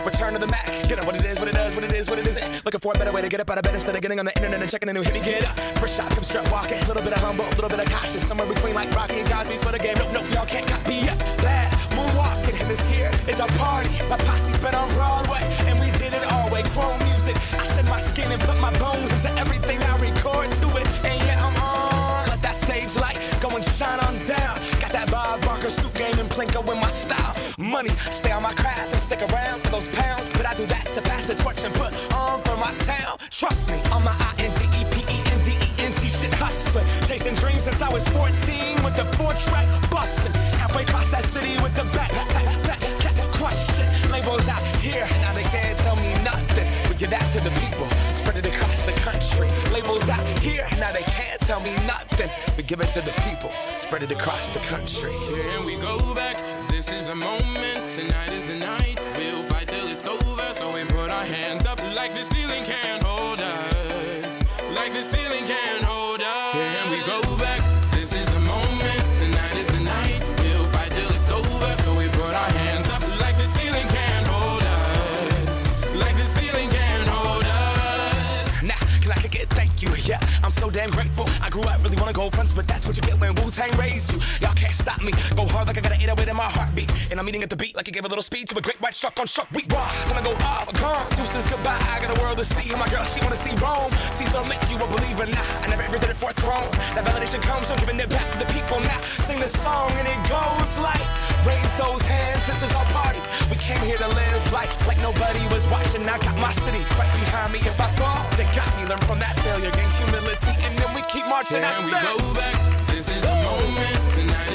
Return to the Mac. Get up what it is, what it does, what it is, what it isn't. Looking for a better way to get up out of bed instead of getting on the internet and checking a new hit. Me get up. First shot, come strut walking. A little bit of humble, a little bit of cautious. Somewhere between like Rocky and Cosby's for the game. Nope, nope, y'all can't copy yet. Bad moonwalking. And this here is our party. My posse's been on Broadway, and we did it all way. Chrome music. I shed my skin and put my bones into everything I record to it. And yeah, I'm on. Let that stage light go and shine on down. Got that Bob Barker suit game and Plinko in my style. Money, stay on my craft and stick around for those pounds. But I do that to pass the torch and put on for my town. Trust me, on my INDEPENDENT shit hustling. Chasing dreams since I was 14 with the 4-track bustin'. Halfway across that city with the back question. Labels out here, now they can't tell me nothing. We give that to the people, spread it across the country. Labels out here, now they can't tell me nothing. We give it to the people, spread it across the country. Here we go back, this is the moment, tonight is the night. We'll fight till it's over, so we put our hands up like the ceiling can't hold us. Like the ceiling can't hold us. Here we go back, this is the moment, tonight is the night. We'll fight till it's over, so we put our hands up like the ceiling can't hold us. Like the ceiling can't hold us. Nah, can I kick it? Thank you, yeah, I'm so damn grateful. I grew up really wanna go fronts, but that's what you get when Wu-Tang raised you. Y'all can't stop me, go hard like I got an 808 in my heartbeat. And I'm eating at the beat like it gave a little speed to a great white shark on shark week. Raw, time to go off, gone, deuces goodbye. I got a world to see, my girl, she wanna see Rome. See, so make you a believer, nah, I never ever did it for a throne. That validation comes from giving it back to the people now. Sing this song and it goes like, raise those hands, this is our party. We came here to live life like nobody was watching. I got my city right behind me. If I fall, they got me. Learn from that failure, gain humility, and then we keep marching. Here we go back, this is the moment, tonight